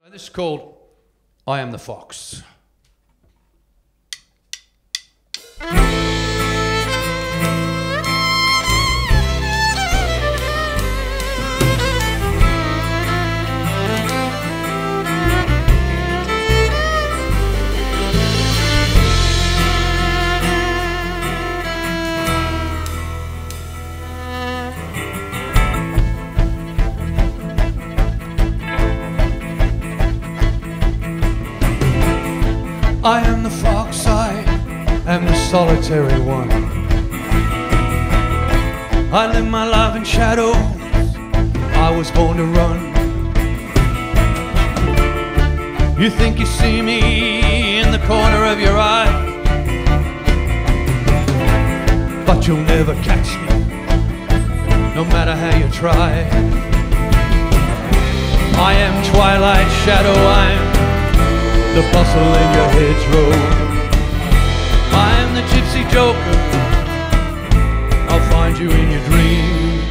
This is called I Am the Fox. I am the fox, I am the solitary one. I live my life in shadows, I was born to run. You think you see me in the corner of your eye, but you'll never catch me, no matter how you try. I am twilight shadow, I am the bustle in your hedgerow. I am the gypsy joker, I'll find you in your dreams.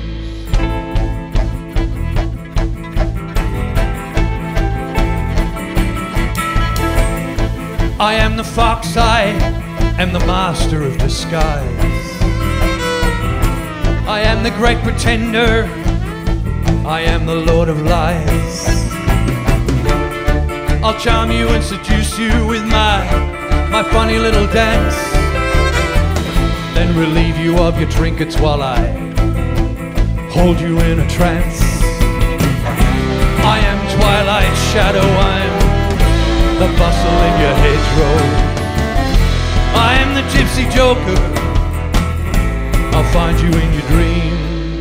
I am the fox, I am the master of disguise. I am the great pretender, I am the lord of lies. I'll charm you and seduce you with my funny little dance, then relieve you of your trinkets while I hold you in a trance. I am twilight shadow, I'm the bustle in your hedgerow. I am the gypsy joker, I'll find you in your dreams.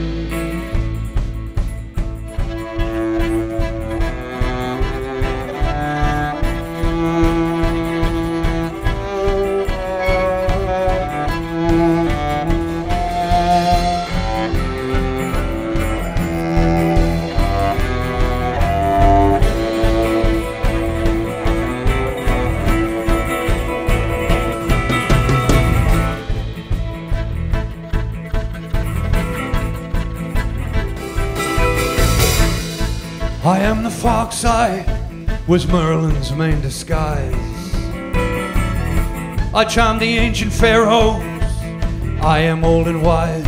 I am the fox, I was Merlin's main disguise. I charmed the ancient pharaohs, I am old and wise.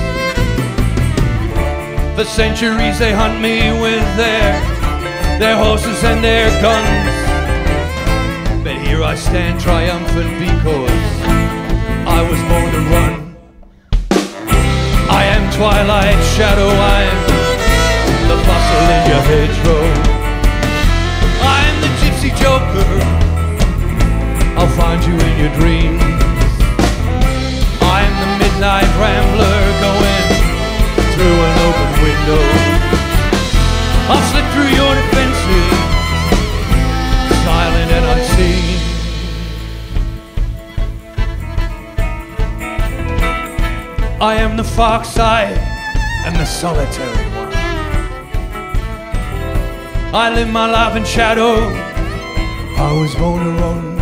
For centuries they hunt me with their horses and their guns, but here I stand triumphant because I was born to run. I am twilight shadow, I am the bustle in your hedgerow. I am the gypsy joker, I'll find you in your dreams. I am the midnight rambler going through an open window. I'll slip through your defenses, silent and unseen. I am the fox, I am the solitary one. I live my life in shadow, I was born to run.